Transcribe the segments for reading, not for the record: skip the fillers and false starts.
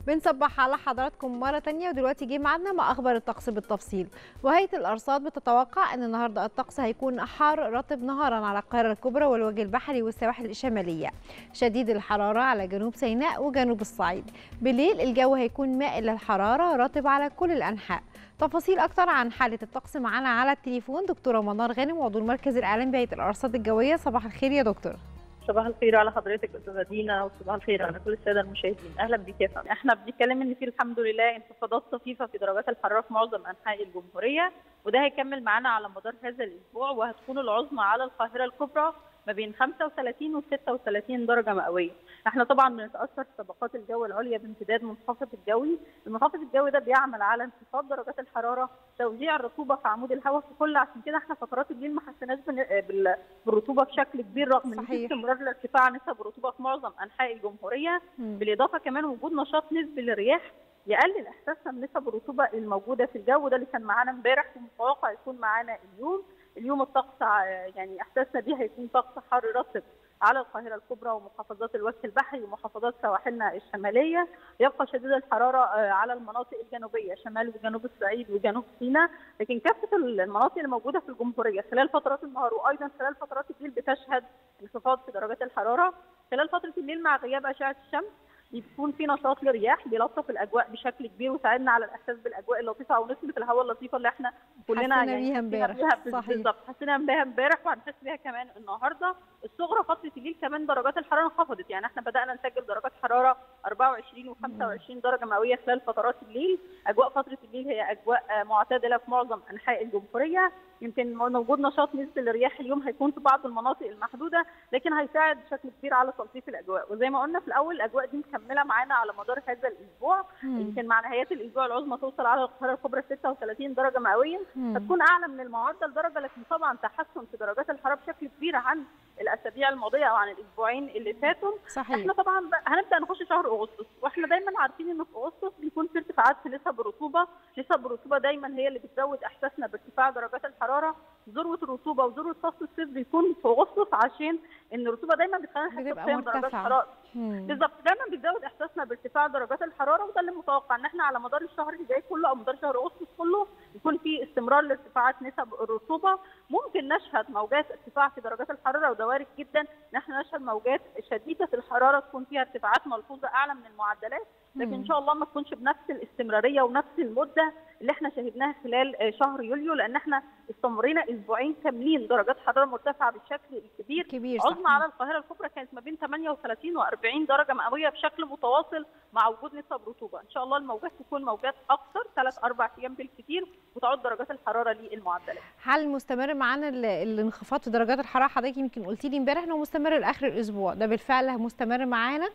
بنصبح على حضراتكم مرة تانية، ودلوقتي جه ميعادنا مع أخبار الطقس بالتفصيل. وهيئة الأرصاد بتتوقع أن النهاردة الطقس هيكون حار رطب نهارا على القاهرة الكبرى والوجه البحري والسواحل الشمالية، شديد الحرارة على جنوب سيناء وجنوب الصعيد. بالليل الجو هيكون مائل للحرارة رطب على كل الأنحاء. تفاصيل أكتر عن حالة الطقس معانا على التليفون دكتورة منار غانم، عضو المركز الإعلامي بهيئة الأرصاد الجوية. صباح الخير يا دكتور. صباح الخير على حضرتك استاذه دينا، وصباح الخير على كل الساده المشاهدين. اهلا بيك يا فندم. احنا بنتكلم ان في الحمد لله انخفاضات طفيفه في درجات الحراره في معظم انحاء الجمهوريه، وده هيكمل معانا على مدار هذا الاسبوع، وهتكون العظمى على القاهره الكبرى ما بين 35 و 36 درجه مئويه. احنا طبعا بنتاثر في طبقات الجو العليا بامتداد منخفض الجوي، المنخفض الجوي ده بيعمل على انخفاض درجات الحراره، توزيع الرطوبه في عمود الهواء في كل، عشان كده احنا فترات الليل ما حسيناش بالرطوبه بشكل كبير، رغم ان في استمرار لارتفاع نسب الرطوبه في معظم انحاء الجمهوريه. بالاضافه كمان وجود نشاط نسبي للرياح يقلل احساسنا بنسب الرطوبه الموجوده في الجو، ده اللي كان معانا امبارح ومتوقع يكون معانا اليوم الطقس يعني احساسنا بيه هيكون طقس حار رطب على القاهره الكبرى ومحافظات الوجه البحري ومحافظات سواحلنا الشماليه. يبقى شديد الحراره على المناطق الجنوبيه، شمال وجنوب الصعيد وجنوب سيناء، لكن كافه المناطق اللي موجوده في الجمهوريه خلال فترات النهار وايضا خلال فترات الليل بتشهد انخفاض في درجات الحراره. خلال فتره الليل مع غياب اشعه الشمس بيكون في نشاط للرياح بيلطف الاجواء بشكل كبير ويساعدنا على الاحساس بالاجواء اللطيفه او نسمه الهواء اللطيفه اللي احنا كلنا حسينا بيها امبارح. بالظبط، حسينا بيها امبارح وهنحس بيها كمان النهارده. الصغرى فتره الليل كمان درجات الحراره انخفضت، يعني احنا بدانا نسجل درجات حراره 24 و25 درجه مئويه خلال فترات الليل. اجواء فتره الليل هي اجواء معتدله في معظم انحاء الجمهوريه، يمكن وجود نشاط نسبي للرياح اليوم هيكون في بعض المناطق المحدوده، لكن هيساعد بشكل كبير على تلطيف الاجواء. وزي ما قلنا في الاول الاجواء دي مكمله معانا على مدار هذا الاسبوع، يمكن مع نهايه الاسبوع العظمى توصل على القاهره الكبرى 36 درجه مئويه، هتكون اعلى من المعدل درجه، لكن طبعا تحسن في درجات الحراره بشكل كبير عن الاسابيع الماضيه او عن الاسبوعين اللي فاتوا. صحيح. احنا طبعا هنبدا نخش شهر اغسطس، واحنا دايما عارفين ان في اغسطس بيكون في ارتفاعات في نسب الرطوبه، نسب الرطوبه دايما هي اللي بتزود احساسنا بارتفاع درجات الحراره. ذروه الرطوبه وذروه فصل الصيف بيكون في اغسطس، عشان ان الرطوبه دايما بتخلينا نحس بقيم درجات الحراره بالظبط، دايما بتزود احساسنا بارتفاع درجات الحراره، وده اللي متوقع ان احنا على مدار الشهر اللي جاي كله او مدار شهر اغسطس كله يكون في استمرار لارتفاعات نسب الرطوبه. ممكن نشهد موجات ارتفاع في درجات الحراره، وده وارد جدا ان احنا نشهد موجات شديده الحراره تكون فيها ارتفاعات ملحوظه اعلى من المعدلات، لكن ان شاء الله ما تكونش بنفس الاستمراريه ونفس المده اللي احنا شهدناها خلال شهر يوليو، لان احنا استمرينا اسبوعين كاملين درجات حراره مرتفعه بالشكل الكبير. عظمى على القاهره الكبرى كانت ما بين 38 و40 درجه مئويه بشكل متواصل مع وجود نسب رطوبه. ان شاء الله الموجات تكون موجات اكثر 3-4 ايام بالكثير وتعود درجات الحراره للمعدلات. هل مستمر معانا الانخفاض في درجات الحراره؟ حضرتك يمكن قلتي لي امبارح انه مستمر لاخر الاسبوع، ده بالفعل مستمر معانا؟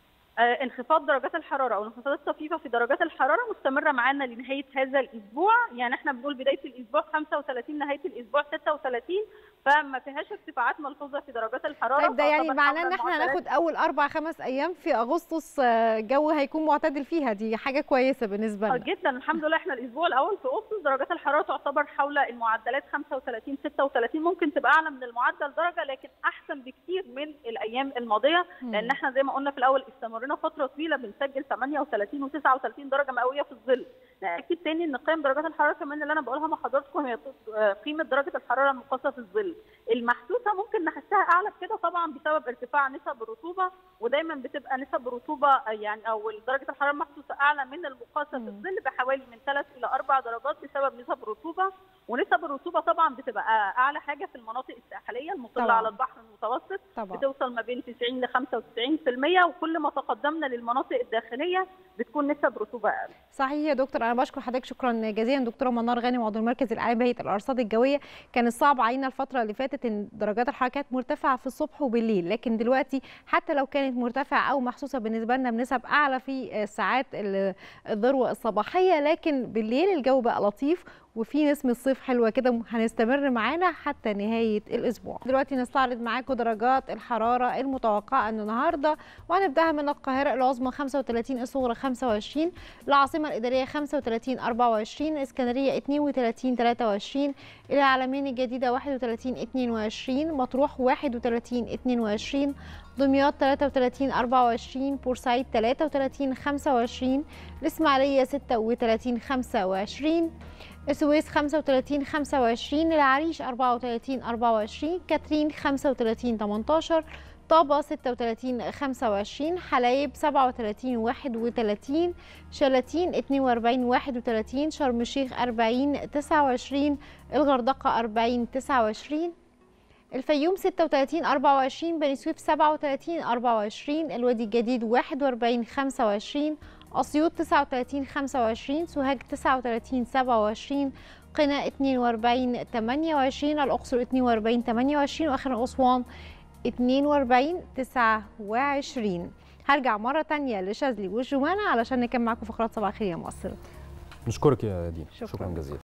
انخفاض درجات الحراره او الانخفاضات الطفيفه في درجات الحراره مستمره معانا لنهايه هذا الاسبوع، يعني احنا بنقول بدايه الاسبوع 35، نهايه الاسبوع 36، فما فيهاش ارتفاعات ملحوظه في درجات الحراره. طيب ده يعني معناه ان احنا هناخد اول 4-5 ايام في اغسطس الجو هيكون معتدل فيها، دي حاجه كويسه بالنسبه لنا جدا الحمد لله. احنا الاسبوع الاول في اغسطس درجات الحراره تعتبر حول المعدلات 35-36، ممكن تبقى اعلى من المعدل درجه، لكن احسن بكثير من الايام الماضيه، لان احنا زي ما قلنا في الاول استمرنا فتره طويله بنسجل 38 و39 درجه مئويه في الظل. اكيد تاني ان قيم درجات الحراره كمان اللي انا بقولها مع حضراتكم هي قيمه درجه الحراره المقاسه في الظل المحسوسه، ممكن نحسها اعلى كده طبعا بسبب ارتفاع نسب الرطوبه، ودايما بتبقى نسب الرطوبه يعني او درجه الحراره المحسوسه اعلى من المقاسه في الظل بحوالي من 3 إلى 4 درجات بسبب نسب الرطوبه. ونسب الرطوبه طبعا بتبقى اعلى حاجه في المناطق الساحليه المطله على البحر المتوسط طبعا. بتوصل ما بين 90 ل 95%، وكل ما تقدمنا للمناطق الداخليه بتكون نسب رطوبه اقل. صحيح يا دكتور، انا بشكر حضرتك شكرا جزيلا دكتوره منار غانم، عضو المركز الاعلامي بهيئه الارصاد الجويه. كان الصعب علينا الفتره اللي فاتت ان درجات الحراره كانت مرتفعه في الصبح وبالليل، لكن دلوقتي حتى لو كانت مرتفعه او محسوسه بالنسبه لنا بنسب اعلى في ساعات الذروه الصباحيه، لكن بالليل الجو بقى لطيف وفي نسمة صيف حلوة كده هنستمر معانا حتى نهاية الأسبوع. دلوقتي نستعرض معاكم درجات الحرارة المتوقعة النهاردة، وهنبدأها من القاهرة. العظمى 35، الصغرى 25، العاصمة الإدارية 35 24، الإسكندرية 32 23، العلمين الجديدة 31 22، مطروح 31 22، دمياط 33 24، بورسعيد 33 25، الإسماعيلية 36 25، السويس 35 25، العريش 34 24، كاترين 35 18، طابة 36 25، حلايب 37 31، شلاتين 42 31، شرم الشيخ 40 29، الغردقة 40 29، الفيوم 36 24، بني سويف 37 24، الوادي الجديد 41 25، أسيوط 39 25، سوهاج 39 27، قنا 42 28، الأقصر 42 28، وآخر أسوان 42 29. هرجع مرة تانية لشاذلي والجمانة علشان نكمل معاكم فقرات صباح الخير يا مصر. نشكرك يا دينا، شكرا جزيلا.